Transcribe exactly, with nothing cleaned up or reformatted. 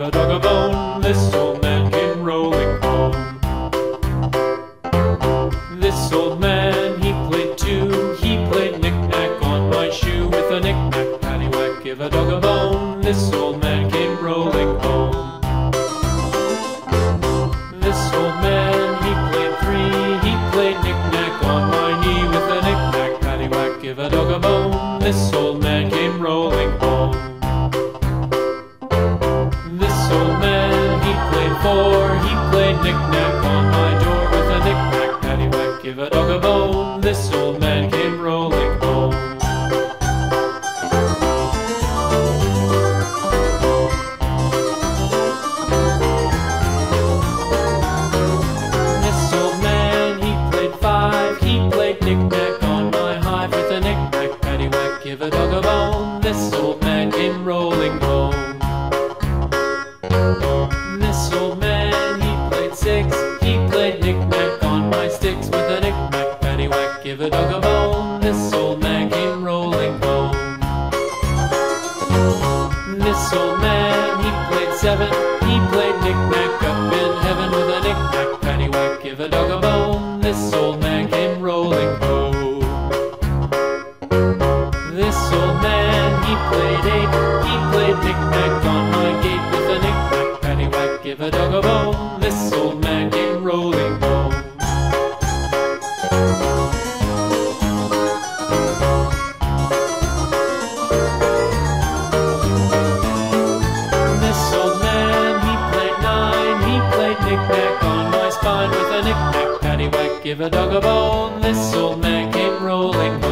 give a dog a bone. This old man came rolling home. This old man, he played too. He played knick-knack on my shoe. With a knick-knack, paddywhack, give a dog a bone. This old man came rolling home. This old man, he played three. He played knick-knack on my knee. With a knick-knack, paddywhack, give a dog a bone. This old man came rolling home. This old man, he played four. He played knick-knack on my door. With a knick-knack, paddywhack, give a dog a bone. This old man came rolling home. This old man, he played five. He played knick-knack on my hive. With a knick-knack, paddywhack, give a dog a bone. This old man came rolling home. This old man, he played six. He played knick-knack on my sticks. With a knick-knack, paddywhack, give a dog a bone. This old man came rolling home. This old man, he played seven. He played knick-knack up in heaven. With a knick-knack, paddywhack, give a dog a bone. This old man came rolling home. This old man, he played eight. He played knick-knack on my gate. With a knick-knack, paddywhack, give a dog a bone. This old man came rolling home. This old man, he played nine. He played knick-knack on my spine. With a knick-knack, paddywhack, give a dog a bone. This old man came rolling home.